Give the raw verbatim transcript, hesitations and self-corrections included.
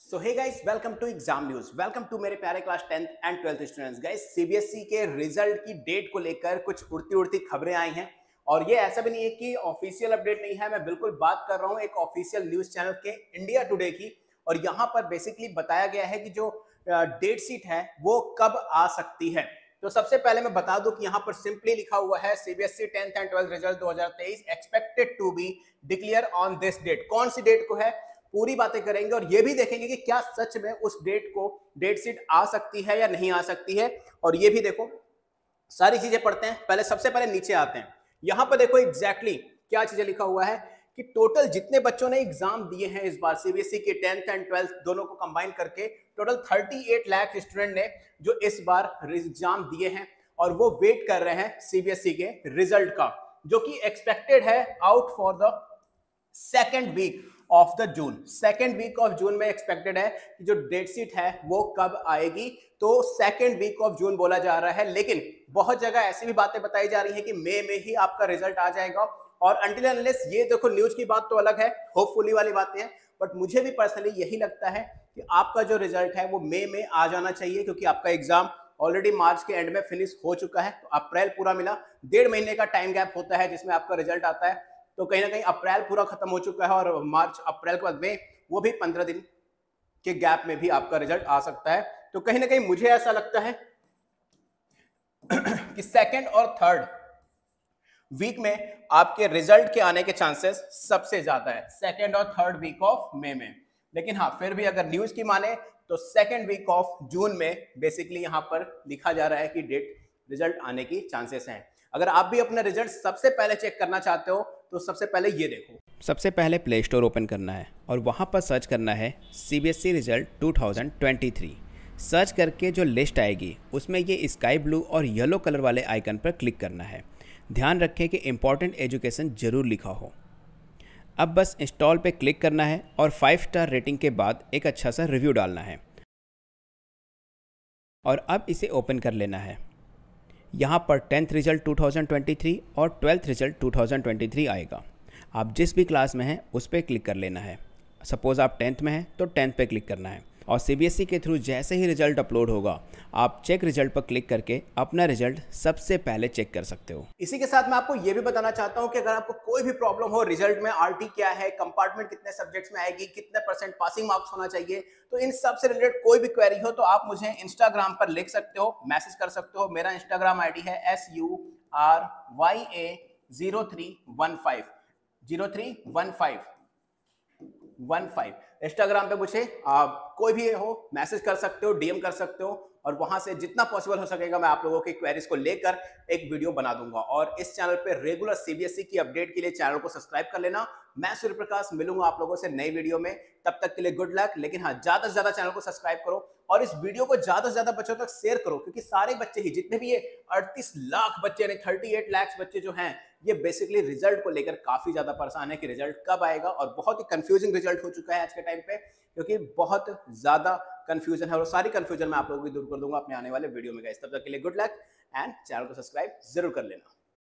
So hey guys, welcome to exam news. Welcome to मेरे प्यारे class tenth and twelfth students. Guys, CBSE के result की date को लेकर कुछ उड़ती उड़ती खबरें आई हैं और ये ऐसा भी नहीं है कि ऑफिशियल अपडेट नहीं है। मैं बिल्कुल बात कर रहा हूँ एक ऑफिशियल न्यूज चैनल के इंडिया टुडे की, और यहाँ पर बेसिकली बताया गया है कि जो डेट शीट है वो कब आ सकती है। तो सबसे पहले मैं बता दूं कि यहाँ पर सिंपली लिखा हुआ है CBSE tenth and twelfth result दो हज़ार तेईस expected to be declare on this date. कौन सी डेट को है, पूरी बातें करेंगे और ये भी देखेंगे कि क्या सच में उस डेट को डेट शीट आ सकती है या नहीं आ सकती है। और ये भी देखो, सारी चीजें पढ़ते हैं। पहले सबसे पहले नीचे आते हैं, यहां पर देखो एग्जैक्टली exactly क्या चीजें लिखा हुआ है कि टोटल जितने बच्चों ने एग्जाम दिए हैं इस बार सीबीएसई के टेंथ एंड ट्वेल्थ दोनों को कंबाइन करके टोटल अड़तीस लाख स्टूडेंट ने जो इस बार एग्जाम दिए हैं और वो वेट कर रहे हैं सीबीएसई के रिजल्ट का, जो कि एक्सपेक्टेड है out for the second week of the June. Second week of June में एक्सपेक्टेड है कि जो डेट शीट है वो कब आएगी। तो सेकेंड वीक ऑफ जून बोला जा रहा है, लेकिन बहुत जगह ऐसी भी बातें बताई जा रही है कि मई में ही आपका रिजल्ट आ जाएगा। और अनटिल अनलेस, ये देखो न्यूज की बात तो अलग है, होपफुली वाली बातें हैं, बट मुझे भी पर्सनली यही लगता है कि आपका जो रिजल्ट है वो मई में आ जाना चाहिए, क्योंकि आपका एग्जाम ऑलरेडी मार्च के एंड में फिनिश हो चुका है। तो अप्रैल पूरा मिला, डेढ़ महीने का टाइम गैप होता है जिसमें आपका रिजल्ट आता है। तो कहीं ना कहीं अप्रैल पूरा खत्म हो चुका है और मार्च अप्रैल के बाद में वो भी पंद्रह दिन के गैप में भी आपका रिजल्ट आ सकता है। तो कहीं ना कहीं मुझे ऐसा लगता है कि सेकंड और थर्ड वीक में आपके रिजल्ट के आने के चांसेस सबसे ज्यादा है, सेकंड और थर्ड वीक ऑफ मई में। लेकिन हाँ, फिर भी अगर न्यूज की माने तो सेकंड वीक ऑफ जून में बेसिकली यहां पर लिखा जा रहा है कि डेट रिजल्ट आने की चांसेस हैं। अगर आप भी अपना रिजल्ट सबसे पहले चेक करना चाहते हो तो सबसे पहले ये देखो। सबसे पहले प्ले स्टोर ओपन करना है और वहाँ पर सर्च करना है सीबीएसई रिजल्ट दो हज़ार तेईस। सर्च करके जो लिस्ट आएगी उसमें ये स्काई ब्लू और येलो कलर वाले आइकन पर क्लिक करना है। ध्यान रखें कि इम्पॉर्टेंट एजुकेशन जरूर लिखा हो। अब बस इंस्टॉल पे क्लिक करना है और फाइव स्टार रेटिंग के बाद एक अच्छा सा रिव्यू डालना है और अब इसे ओपन कर लेना है। यहाँ पर टेंथ रिजल्ट दो हज़ार तेईस और ट्वेल्थ रिजल्ट दो हज़ार तेईस आएगा। आप जिस भी क्लास में हैं उस पर क्लिक कर लेना है। सपोज़ आप टेंथ में हैं तो टेंथ पे क्लिक करना है और सीबीएसई के थ्रू जैसे ही रिजल्ट अपलोड होगा आप चेक रिजल्ट पर क्लिक करके अपना रिजल्ट सबसे पहले चेक कर सकते हो। इसी के साथ मैं आपको यह भी बताना चाहता हूं कि अगर आपको कोई भी प्रॉब्लम हो रिजल्ट में, आरटी क्या है, कंपार्टमेंट कितने सब्जेक्ट्स में आएगी, कितने परसेंट पासिंग मार्क्स होना चाहिए, तो इन सब से रिलेटेड कोई भी क्वेरी हो तो आप मुझे इंस्टाग्राम पर लिख सकते हो, मैसेज कर सकते हो। मेरा इंस्टाग्राम आई डी है S U R Y A zero three one five zero three one five one five. Instagram पे मुझे आप कोई भी हो मैसेज कर सकते हो, डीएम कर सकते हो, और वहां से जितना पॉसिबल हो सकेगा मैं आप लोगों की क्वेरीज को लेकर एक वीडियो बना दूंगा। और इस चैनल पे रेगुलर सीबीएसई की अपडेट के लिए चैनल को सब्सक्राइब कर लेना। मैं सूर्य प्रकाश मिलूंगा आप लोगों से नई वीडियो में, तब तक के लिए गुड लक। लेकिन हाँ, ज्यादा से ज्यादा चैनल को सब्सक्राइब करो और इस वीडियो को ज्यादा से ज्यादा बच्चों तक शेयर करो, क्योंकि सारे बच्चे ही, जितने भी ये अड़तीस लाख बच्चे यानी अड़तीस लाख बच्चे जो हैं, ये बेसिकली रिजल्ट को लेकर काफी ज्यादा परेशान है कि रिजल्ट कब आएगा। और बहुत ही कंफ्यूजिंग रिजल्ट हो चुका है आज के टाइम पे, क्योंकि बहुत ज्यादा कंफ्यूजन है और सारी कंफ्यूजन मैं आप लोगों की दूर कर दूंगा अपने आने वाले वीडियो में। गाइस, तब तक के लिए गुड लक एंड चैनल को सब्सक्राइब जरूर कर लेना।